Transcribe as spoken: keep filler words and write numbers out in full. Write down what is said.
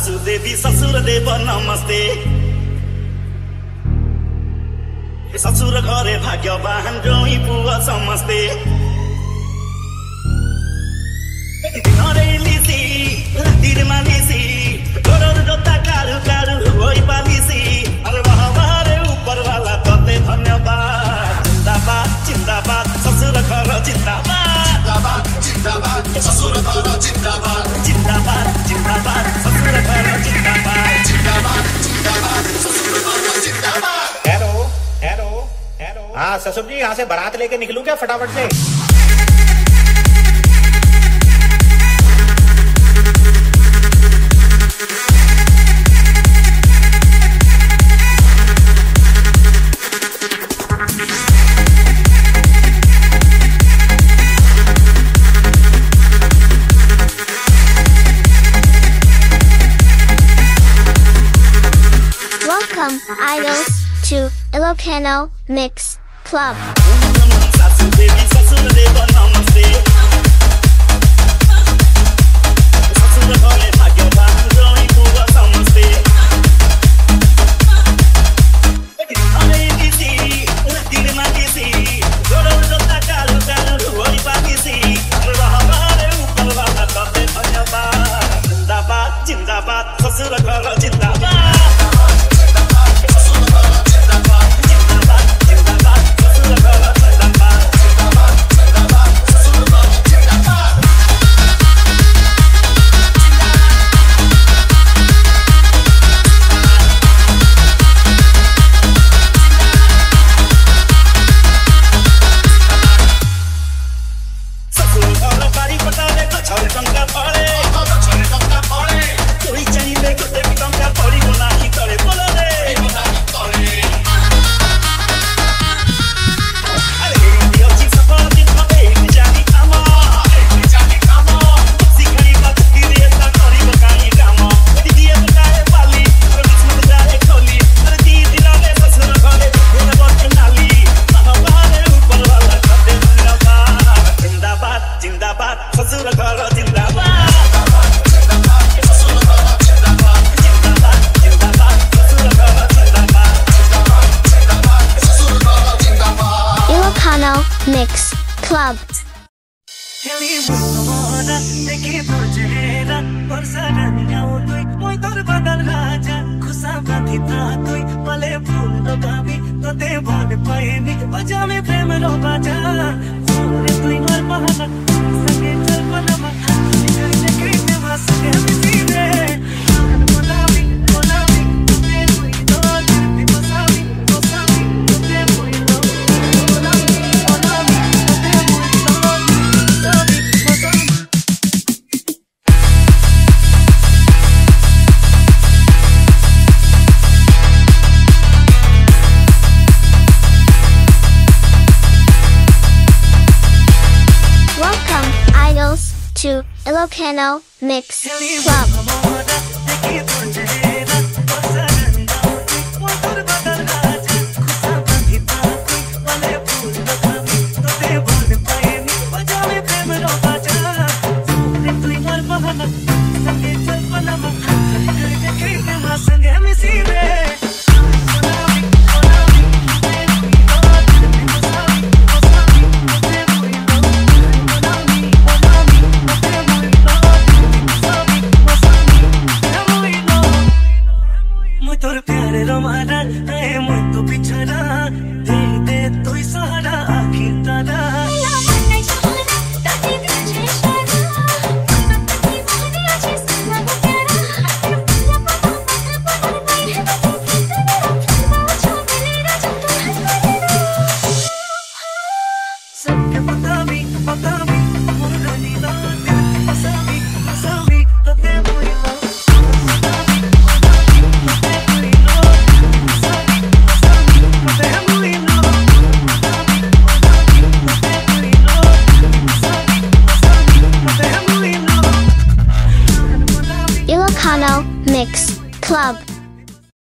सासू देवी ससुर देव नमस्ते ससुर घरे भाग्यवान जोई पुवा समस्ते घरे लिसी रातिरमा लिसी गरर जोता कालु कालु होइ पालिसी अरे वाह वाह ऊपर वाला तते धन्यवाद जिंदाबाद जिंदाबाद ससुर घर जिंदाबाद जिंदाबाद जिंदाबाद ससुर घर जिंदाबाद जिंदाबाद जिंदाबाद ससुर घर जिंदाबाद जिंदाबाद जिंदाबाद ससुर घर जिंदाबाद। हेलो हेलो हेलो हाँ ससुर जी यहाँ से बारात लेके निकलूं क्या फटाफट से? Welcome, idols, to Ilocano Mix Club. सासू देवी ससुर देव नमस्ते ससुर घरे भाग्यवान जोई पुवा समस्ते घरे लिसी रातिरमा लिसी गरर जोता कालु कालु होइ पालिसी वाह वाह ऊपर वाला तते धन्यवाद जिंदाबाद जिंदाबाद ससुर घर जिंदाबाद Ilocano Mix Club. Welcome, idols, to Ilocano Mix Club. Ilocano Mix Club.